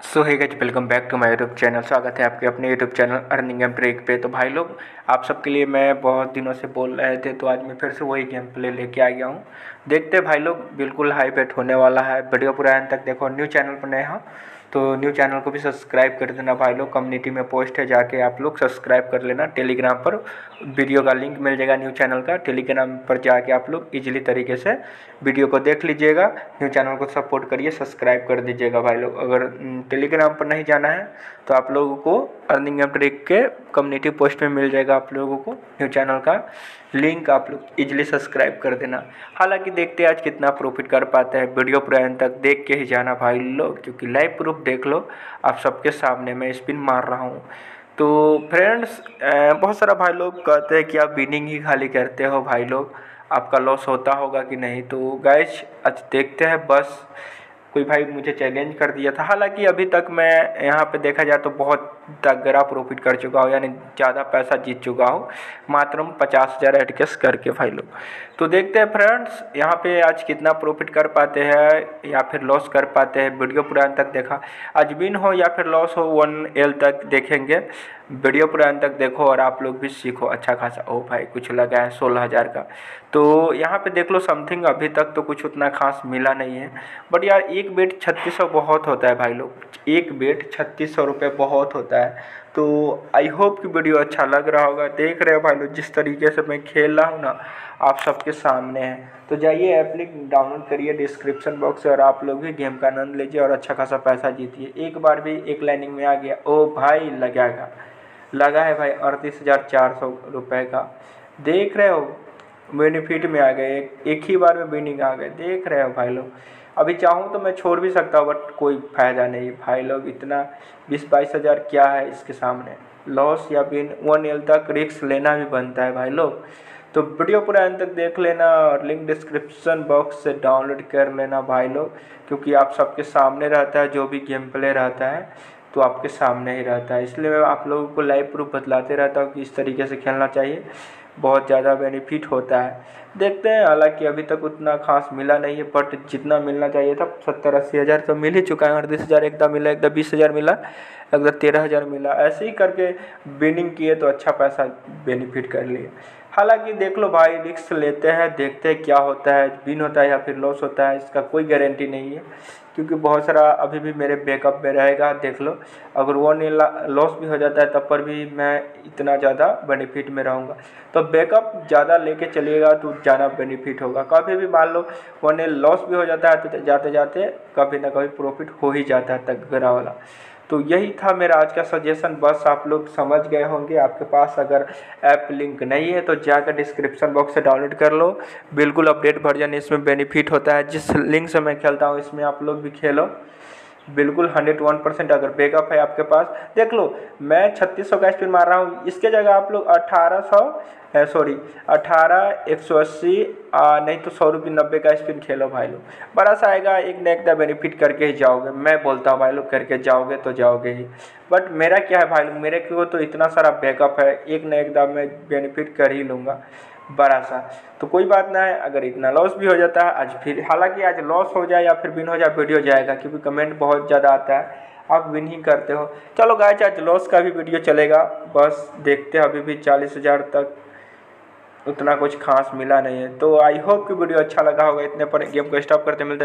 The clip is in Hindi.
So hey guys, welcome back to my YouTube channel. स्वागत है आपके अपने YouTube channel Earning and Trick पे। तो भाई लोग, आप सबके लिए मैं बहुत दिनों से बोल रहे थे, तो आज मैं फिर से वही गेम प्ले लेके आ गया हूँ। देखते हैं भाई लोग, बिल्कुल हाई बेट होने वाला है। वीडियो पूरा एंड तक देखो। न्यू चैनल पर नए हो तो न्यू चैनल को भी सब्सक्राइब कर देना भाई लोग। कम्युनिटी में पोस्ट है, जाके आप लोग सब्सक्राइब कर लेना। टेलीग्राम पर वीडियो का लिंक मिल जाएगा न्यू चैनल का। टेलीग्राम पर जाके आप लोग इजीली तरीके से वीडियो को देख लीजिएगा। न्यू चैनल को सपोर्ट करिए, सब्सक्राइब कर दीजिएगा भाई लोग। अगर टेलीग्राम पर नहीं जाना है तो आप लोगों को अर्निंग एंड ट्रिक के कम्युनिटी पोस्ट में मिल जाएगा आप लोगों को न्यू चैनल का लिंक। आप लोग इजीली सब्सक्राइब कर देना। हालांकि देखते हैं आज कितना प्रॉफिट कर पाते हैं। वीडियो पूरा एंड तक देख के ही जाना भाई लोग, क्योंकि लाइव प्रूफ देख लो आप सबके सामने मैं स्पिन मार रहा हूँ। तो फ्रेंड्स, बहुत सारा भाई लोग कहते हैं कि आप विनिंग ही खाली करते हो भाई लोग, आपका लॉस होता होगा कि नहीं। तो गाइस आज देखते हैं। बस कोई भाई मुझे चैलेंज कर दिया था। हालांकि अभी तक मैं यहाँ पे देखा जाए तो बहुत तगड़ा प्रॉफिट कर चुका हूँ, यानी ज़्यादा पैसा जीत चुका हूँ मात्र 50,000 एडकेस करके भाई लोग। तो देखते हैं फ्रेंड्स यहाँ पे आज कितना प्रॉफिट कर पाते हैं या फिर लॉस कर पाते हैं। वीडियो पूरा अंत तक देखा। आज विन हो या फिर लॉस हो 1L तक देखेंगे। वीडियो पूरा अंत तक देखो और आप लोग भी सीखो अच्छा खासा। ओ भाई कुछ लगा है 16,000 का। तो यहाँ पे देख लो समथिंग। अभी तक तो कुछ उतना खास मिला नहीं है, बट यार एक बेट 3600 बहुत होता है भाई लोग। एक बेट 3600 रुपये बहुत होता है। तो आई होप कि वीडियो अच्छा लग रहा होगा। देख रहे हो भाई लोग जिस तरीके से मैं खेल रहा हूँ ना, आप सबके सामने है। तो जाइए ऐप लिंक डाउनलोड करिए डिस्क्रिप्शन बॉक्स से और आप लोग भी गेम का आनंद लीजिए और अच्छा खासा पैसा जीतिए। एक बार भी एक लाइनिंग में आ गया। ओ भाई लगा है भाई 38,400 रुपये का। देख रहे हो बेनिफिट में आ गए। एक ही बार में विनिंग आ गए। देख रहे हो भाई लोग। अभी चाहूँ तो मैं छोड़ भी सकता हूँ, बट कोई फ़ायदा नहीं भाई लोग। इतना 20-22 हज़ार क्या है इसके सामने। लॉस या विन 1L तक रिस्क लेना भी बनता है भाई लोग। तो वीडियो पूरा अंत तक देख लेना और लिंक डिस्क्रिप्शन बॉक्स से डाउनलोड कर लेना भाई लोग, क्योंकि आप सबके सामने रहता है। जो भी गेम प्ले रहता है तो आपके सामने ही रहता है। इसलिए मैं आप लोगों को लाइव प्रूफ बतलाते रहता हूँ कि इस तरीके से खेलना चाहिए। बहुत ज़्यादा बेनिफिट होता है। देखते हैं। हालांकि अभी तक उतना खास मिला नहीं है, बट जितना मिलना चाहिए था 70-80 हज़ार तो मिल ही चुका है। 38,000 एकदम मिला, एकदम 20,000 मिला, एकदम 13,000 मिला। ऐसे ही करके विनिंग किए तो अच्छा पैसा बेनिफिट कर लिए। हालांकि देख लो भाई, रिस्क लेते हैं, देखते हैं क्या होता है। विन होता है या फिर लॉस होता है इसका कोई गारंटी नहीं है, क्योंकि बहुत सारा अभी भी मेरे बैकअप में रहेगा। देख लो अगर 1L लॉस भी हो जाता है तब पर भी मैं इतना ज़्यादा बेनिफिट में रहूँगा। तो बैकअप ज़्यादा लेके चलिएगा तो ज़्यादा बेनिफिट होगा। कभी भी मान लो 1L लॉस भी हो जाता है तो जाते जाते कभी ना कभी प्रॉफिट हो ही जाता है तगड़ा वाला। तो यही था मेरा आज का सजेशन। बस आप लोग समझ गए होंगे। आपके पास अगर ऐप लिंक नहीं है तो जाकर डिस्क्रिप्शन बॉक्स से डाउनलोड कर लो। बिल्कुल अपडेट वर्जन इसमें बेनिफिट होता है। जिस लिंक से मैं खेलता हूँ इसमें आप लोग भी खेलो। बिल्कुल 101% अगर बैकअप है आपके पास। देख लो मैं 3600 का स्पिन मार रहा हूँ, इसके जगह आप लोग 18,180 नहीं तो 100 रुपये 90 का स्पिन खेलो भाई लोग। बड़ा सा आएगा। एक न एक दा बेनिफिट करके ही जाओगे। मैं बोलता हूँ भाई लोग करके जाओगे तो जाओगे ही। बट मेरा क्या है भाई लोग, मेरे को तो इतना सारा बैकअप है, एक न एक दा मैं बेनिफिट कर ही लूँगा बड़ा सा। तो कोई बात ना है अगर इतना लॉस भी हो जाता है आज। फिर हालांकि आज लॉस हो जाए या फिर विन हो जाए वीडियो जाएगा, क्योंकि कमेंट बहुत ज़्यादा आता है आप विन ही करते हो। चलो गाइस आज लॉस का भी वीडियो चलेगा। बस देखते हैं। अभी भी 40,000 तक उतना कुछ खास मिला नहीं है। तो आई होप कि वीडियो अच्छा लगा होगा। इतने पर गेम को स्टॉप करते मिलते हैं।